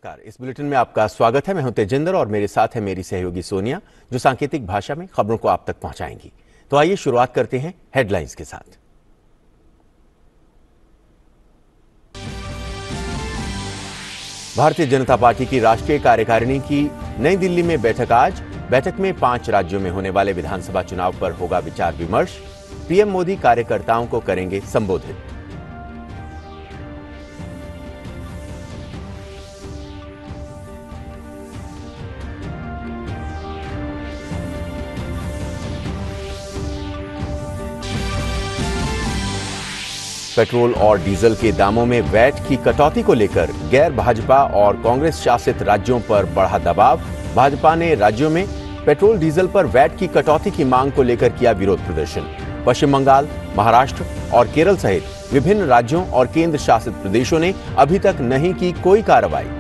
नमस्कार। इस बुलेटिन में आपका स्वागत है। मैं हूं तेजिंदर और मेरे साथ है मेरी सहयोगी सोनिया, जो सांकेतिक भाषा में खबरों को आप तक पहुंचाएंगी। तो आइए शुरुआत करते हैं हेडलाइंस के साथ। भारतीय जनता पार्टी की राष्ट्रीय कार्यकारिणी की नई दिल्ली में बैठक आज। बैठक में 5 राज्यों में होने वाले विधानसभा चुनाव पर होगा विचार विमर्श। पीएम मोदी कार्यकर्ताओं को करेंगे संबोधित। पेट्रोल और डीजल के दामों में वैट की कटौती को लेकर गैर भाजपा और कांग्रेस शासित राज्यों पर बढ़ा दबाव। भाजपा ने राज्यों में पेट्रोल डीजल पर वैट की कटौती की मांग को लेकर किया विरोध प्रदर्शन। पश्चिम बंगाल, महाराष्ट्र और केरल सहित विभिन्न राज्यों और केंद्र शासित प्रदेशों ने अभी तक नहीं की कोई कार्रवाई।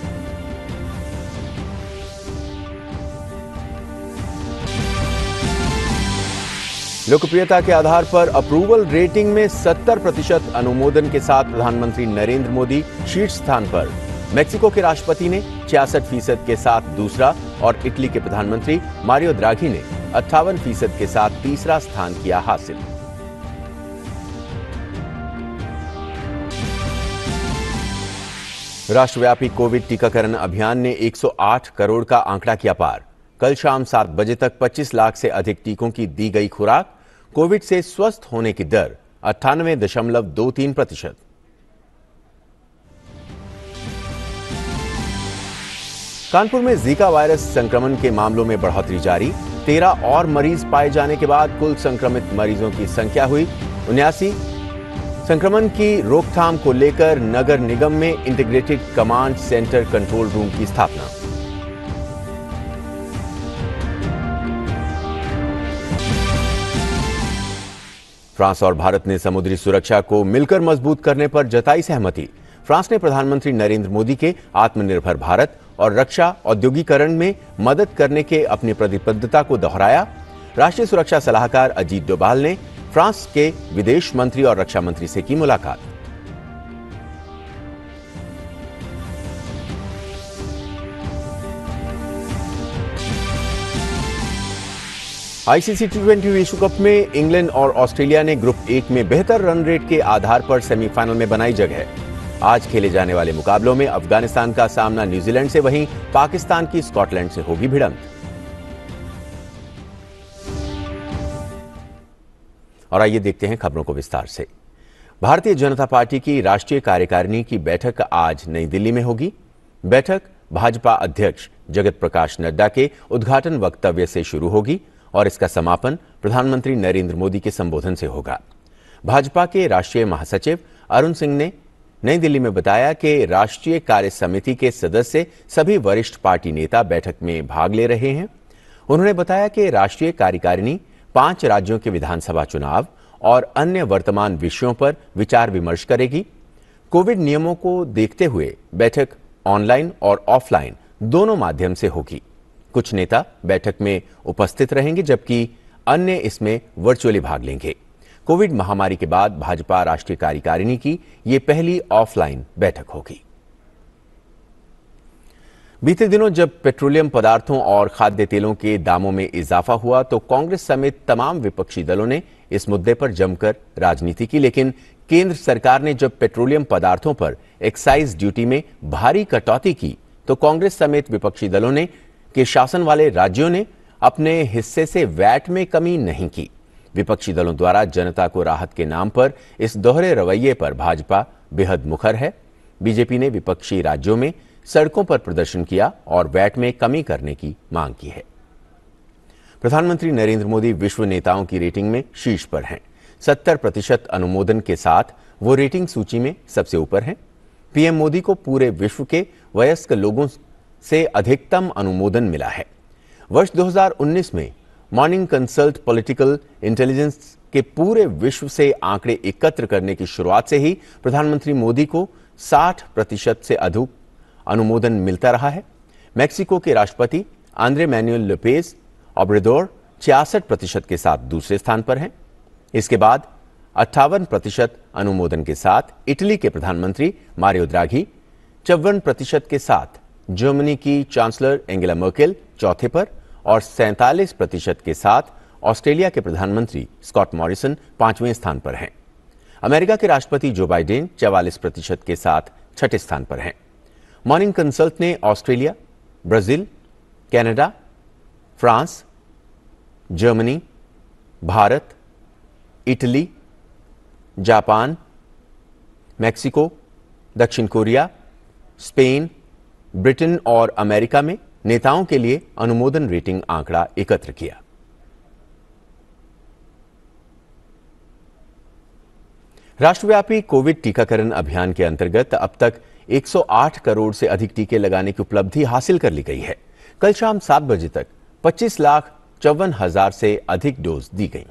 लोकप्रियता के आधार पर अप्रूवल रेटिंग में 70% अनुमोदन के साथ प्रधानमंत्री नरेंद्र मोदी शीर्ष स्थान पर। मेक्सिको के राष्ट्रपति ने 66% के साथ दूसरा और इटली के प्रधानमंत्री मारियो द्राघी ने 58% के साथ तीसरा स्थान किया हासिल। राष्ट्रव्यापी कोविड टीकाकरण अभियान ने 108 करोड़ का आंकड़ा किया पार। कल शाम 7 बजे तक 25 लाख से अधिक टीकों की दी गई खुराक। कोविड से स्वस्थ होने की दर 98.23%। कानपुर में जीका वायरस संक्रमण के मामलों में बढ़ोतरी जारी। 13 और मरीज पाए जाने के बाद कुल संक्रमित मरीजों की संख्या हुई 79। संक्रमण की रोकथाम को लेकर नगर निगम में integrated command centre control room की स्थापना। फ्रांस और भारत ने समुद्री सुरक्षा को मिलकर मजबूत करने पर जताई सहमति। फ्रांस ने प्रधानमंत्री नरेंद्र मोदी के आत्मनिर्भर भारत और रक्षा औद्योगिकरण में मदद करने के अपनी प्रतिबद्धता को दोहराया। राष्ट्रीय सुरक्षा सलाहकार अजीत डोभाल ने फ्रांस के विदेश मंत्री और रक्षा मंत्री से की मुलाकात। आईसीसी T20 विश्व कप में इंग्लैंड और ऑस्ट्रेलिया ने ग्रुप 1 में बेहतर रन रेट के आधार पर सेमीफाइनल में बनाई जगह। आज खेले जाने वाले मुकाबलों में अफगानिस्तान का सामना न्यूजीलैंड से, वहीं पाकिस्तान की स्कॉटलैंड से होगी भिड़ंत। और आइए देखते हैं खबरों को विस्तार से। भारतीय जनता पार्टी की राष्ट्रीय कार्यकारिणी की बैठक आज नई दिल्ली में होगी। बैठक भाजपा अध्यक्ष जगत प्रकाश नड्डा के उद्घाटन वक्तव्य से शुरू होगी और इसका समापन प्रधानमंत्री नरेंद्र मोदी के संबोधन से होगा। भाजपा के राष्ट्रीय महासचिव अरुण सिंह ने नई दिल्ली में बताया कि राष्ट्रीय कार्य समिति के सदस्य सभी वरिष्ठ पार्टी नेता बैठक में भाग ले रहे हैं। उन्होंने बताया कि राष्ट्रीय कार्यकारिणी 5 राज्यों के विधानसभा चुनाव और अन्य वर्तमान विषयों पर विचार विमर्श करेगी। कोविड नियमों को देखते हुए बैठक ऑनलाइन और ऑफलाइन दोनों माध्यम से होगी। कुछ नेता बैठक में उपस्थित रहेंगे जबकि अन्य इसमें वर्चुअली भाग लेंगे। कोविड महामारी के बाद भाजपा राष्ट्रीय कार्यकारिणी की यह पहली ऑफलाइन बैठक होगी। बीते दिनों जब पेट्रोलियम पदार्थों और खाद्य तेलों के दामों में इजाफा हुआ तो कांग्रेस समेत तमाम विपक्षी दलों ने इस मुद्दे पर जमकर राजनीति की, लेकिन केंद्र सरकार ने जब पेट्रोलियम पदार्थों पर एक्साइज ड्यूटी में भारी कटौती की तो कांग्रेस समेत विपक्षी दलों ने के शासन वाले राज्यों ने अपने हिस्से से वैट में कमी नहीं की। विपक्षी दलों द्वारा जनता को राहत के नाम पर इस दोहरे रवैये पर भाजपा बेहद मुखर है। बीजेपी ने विपक्षी राज्यों में सड़कों पर प्रदर्शन किया और वैट में कमी करने की मांग की है। प्रधानमंत्री नरेंद्र मोदी विश्व नेताओं की रेटिंग में शीर्ष पर हैं। 70% अनुमोदन के साथ वो रेटिंग सूची में सबसे ऊपर हैं। पीएम मोदी को पूरे विश्व के वयस्क लोगों से अधिकतम अनुमोदन मिला है। वर्ष 2019 में मॉर्निंग कंसल्ट पॉलिटिकल इंटेलिजेंस के पूरे विश्व से आंकड़े एकत्र करने की शुरुआत से ही प्रधानमंत्री मोदी को 60% से अधिक अनुमोदन मिलता रहा है। मेक्सिको के राष्ट्रपति आंद्रे मैनुएल लोपेज ओब्राडोर 66% के साथ दूसरे स्थान पर हैं। इसके बाद 58% अनुमोदन के साथ इटली के प्रधानमंत्री मारियो द्राघी 54% के साथ जर्मनी की चांसलर एंगेला मर्केल चौथे पर और 47% के साथ ऑस्ट्रेलिया के प्रधानमंत्री स्कॉट मॉरिसन 5वें स्थान पर हैं। अमेरिका के राष्ट्रपति जो बाइडेन 44% के साथ छठे स्थान पर हैं। मॉर्निंग कंसल्ट ने Australia, Brazil, Canada, France, Germany, Bharat, Italy, Japan, Mexico, दक्षिण कोरिया, स्पेन, ब्रिटेन और अमेरिका में नेताओं के लिए अनुमोदन रेटिंग आंकड़ा एकत्र किया। राष्ट्रव्यापी कोविड टीकाकरण अभियान के अंतर्गत अब तक 108 करोड़ से अधिक टीके लगाने की उपलब्धि हासिल कर ली गई है। कल शाम 7 बजे तक 25,54,000 से अधिक डोज दी गई।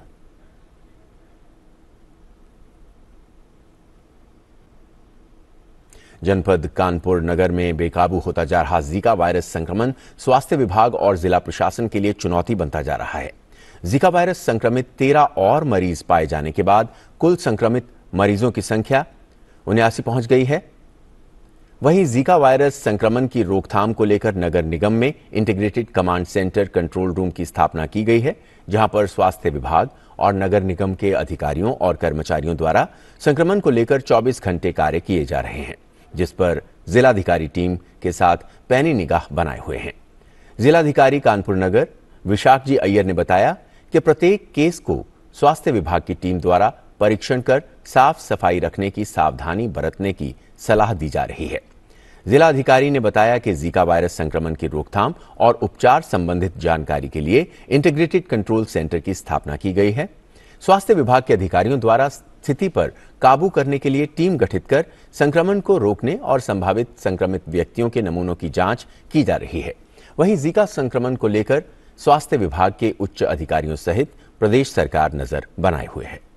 जनपद कानपुर नगर में बेकाबू होता जा रहा जीका वायरस संक्रमण स्वास्थ्य विभाग और जिला प्रशासन के लिए चुनौती बनता जा रहा है। जीका वायरस संक्रमित 13 और मरीज पाए जाने के बाद कुल संक्रमित मरीजों की संख्या 79 पहुंच गई है। वहीं जीका वायरस संक्रमण की रोकथाम को लेकर नगर निगम में integrated command centre control room की स्थापना की गई है, जहां पर स्वास्थ्य विभाग और नगर निगम के अधिकारियों और कर्मचारियों द्वारा संक्रमण को लेकर 24 घंटे कार्य किए जा रहे हैं, जिस पर जिलाधिकारी टीम के साथ पैनी निगाह बनाए हुए हैं। जिलाधिकारी कानपुर नगर विशाख जी अय्यर ने बताया कि प्रत्येक केस को स्वास्थ्य विभाग की टीम द्वारा परीक्षण कर साफ सफाई रखने की सावधानी बरतने की सलाह दी जा रही है। जिलाधिकारी ने बताया कि जीका वायरस संक्रमण की रोकथाम और उपचार संबंधित जानकारी के लिए इंटीग्रेटेड कंट्रोल सेंटर की स्थापना की गई है। स्वास्थ्य विभाग के अधिकारियों द्वारा स्थिति पर काबू करने के लिए टीम गठित कर संक्रमण को रोकने और संभावित संक्रमित व्यक्तियों के नमूनों की जांच की जा रही है। वहीं जीका संक्रमण को लेकर स्वास्थ्य विभाग के उच्च अधिकारियों सहित प्रदेश सरकार नजर बनाए हुए है।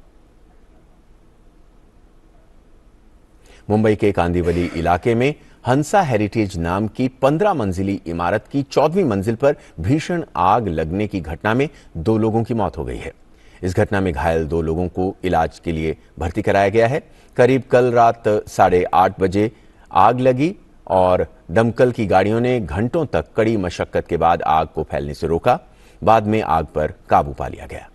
मुंबई के कांदिवली इलाके में हंसा हेरिटेज नाम की 15 मंजिली इमारत की 14वीं मंजिल पर भीषण आग लगने की घटना में 2 लोगों की मौत हो गई है। इस घटना में घायल 2 लोगों को इलाज के लिए भर्ती कराया गया है। करीब कल रात 8:30 बजे आग लगी और दमकल की गाड़ियों ने घंटों तक कड़ी मशक्कत के बाद आग को फैलने से रोका। बाद में आग पर काबू पा लिया गया।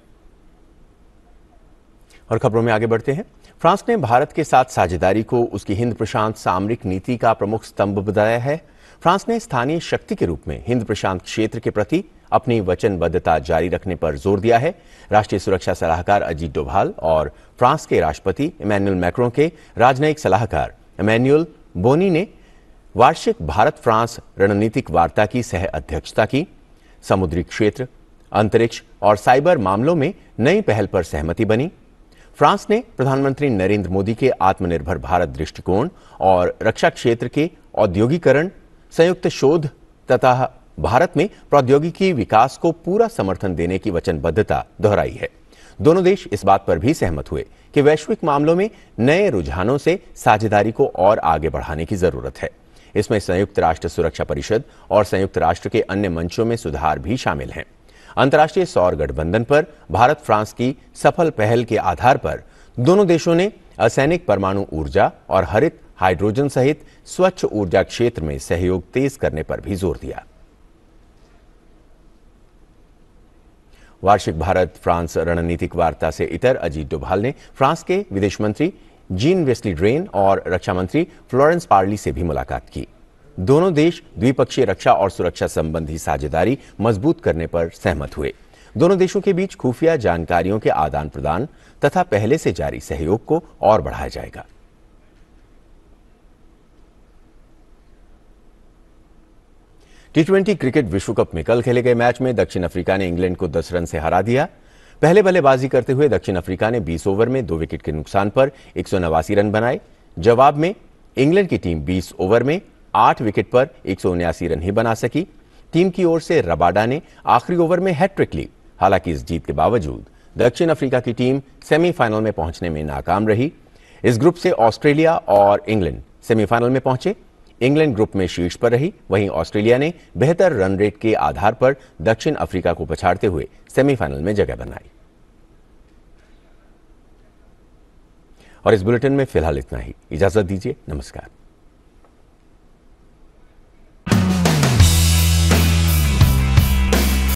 और खबरों में आगे बढ़ते हैं। फ्रांस ने भारत के साथ साझेदारी को उसकी हिंद प्रशांत सामरिक नीति का प्रमुख स्तंभ बताया है। फ्रांस ने स्थानीय शक्ति के रूप में हिंद प्रशांत क्षेत्र के प्रति अपनी वचनबद्धता जारी रखने पर जोर दिया है। राष्ट्रीय सुरक्षा सलाहकार अजीत डोभाल और फ्रांस के राष्ट्रपति इमैनुअल मैक्रों के राजनयिक सलाहकार इमैनुअल बोनी ने वार्षिक भारत फ्रांस रणनीतिक वार्ता की सह अध्यक्षता की। समुद्री क्षेत्र, अंतरिक्ष और साइबर मामलों में नई पहल पर सहमति बनी। फ्रांस ने प्रधानमंत्री नरेंद्र मोदी के आत्मनिर्भर भारत दृष्टिकोण और रक्षा क्षेत्र के औद्योगिकरण, संयुक्त शोध तथा भारत में प्रौद्योगिकी विकास को पूरा समर्थन देने की वचनबद्धता दोहराई है। दोनों देश इस बात पर भी सहमत हुए कि वैश्विक मामलों में नए रुझानों से साझेदारी को और आगे बढ़ाने की जरूरत है। इसमें संयुक्त राष्ट्र सुरक्षा परिषद और संयुक्त राष्ट्र के अन्य मंचों में सुधार भी शामिल हैं। अंतर्राष्ट्रीय सौर गठबंधन पर भारत फ्रांस की सफल पहल के आधार पर दोनों देशों ने असैनिक परमाणु ऊर्जा और हरित हाइड्रोजन सहित स्वच्छ ऊर्जा क्षेत्र में सहयोग तेज करने पर भी जोर दिया। वार्षिक भारत फ्रांस रणनीतिक वार्ता से इतर अजीत डोभाल ने फ्रांस के विदेश मंत्री जीन वेस ली ड्रेन और रक्षा मंत्री फ्लोरेंस पार्ली से भी मुलाकात की। दोनों देश द्विपक्षीय रक्षा और सुरक्षा संबंधी साझेदारी मजबूत करने पर सहमत हुए। दोनों देशों के बीच खुफिया जानकारियों के आदान प्रदान तथा पहले से जारी सहयोग को और बढ़ाया जाएगा। T20 क्रिकेट विश्व कप में कल खेले गए मैच में दक्षिण अफ्रीका ने इंग्लैंड को 10 रन से हरा दिया। पहले बल्लेबाजी करते हुए दक्षिण अफ्रीका ने 20 ओवर में 2 विकेट के नुकसान पर 189 रन बनाए। जवाब में इंग्लैंड की टीम 20 ओवर में 8 विकेट पर 179 रन ही बना सकी। टीम की ओर से रबाडा ने आखिरी ओवर में हैट्रिक ली। हालांकि इस जीत के बावजूद दक्षिण अफ्रीका की टीम सेमीफाइनल में पहुंचने में नाकाम रही। इस ग्रुप से ऑस्ट्रेलिया और इंग्लैंड सेमीफाइनल में पहुंचे। इंग्लैंड ग्रुप में शीर्ष पर रही, वहीं ऑस्ट्रेलिया ने बेहतर रन रेट के आधार पर दक्षिण अफ्रीका को पछाड़ते हुए सेमीफाइनल में जगह बनाई। और इस बुलेटिन में फिलहाल इतना ही। इजाजत दीजिए। नमस्कार।